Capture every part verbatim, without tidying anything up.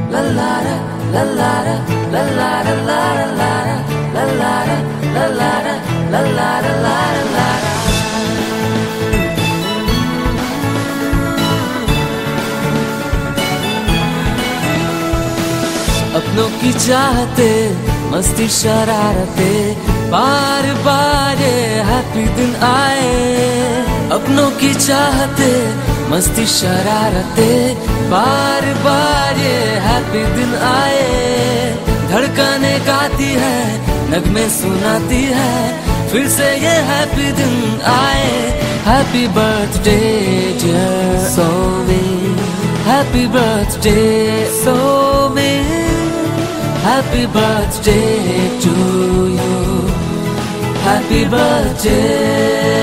la la la la la la la la la la la la la la la la la. अपनों की चाहते मस्ती शरारते बार बार ये happy दिन आए। अपनों की चाहते मस्ती शरारते बार बार ये हैप्पी दिन आए। धड़कने गाती है नगमे सुनाती है फिर से ये हैप्पी दिन आए। Happy birthday dear Somi, happy birthday Somi, happy birthday to you, happy birthday.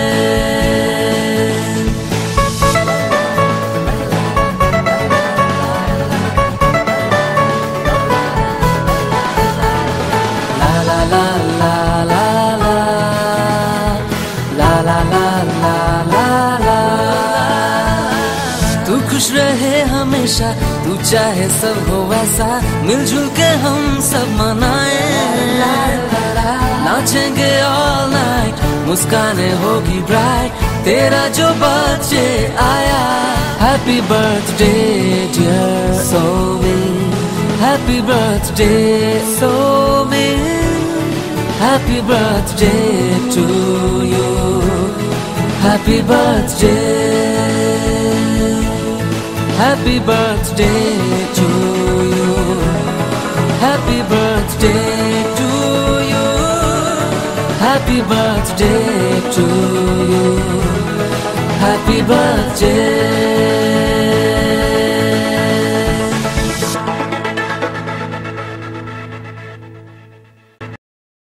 La la la la la la la la la la la la. तू खुश रहे हमेशा, तू चाहे सब हो वैसा, मिलजुल के हम सब मनाए। नाचेंगे ऑल नाइट, मुस्काने होगी ब्राइट, तेरा जो बर्थडे आया। Happy birthday dear Somi, happy birthday Somi, happy birthday to you, happy birthday, happy birthday to you, happy birthday to you, happy birthday to you, happy birthday.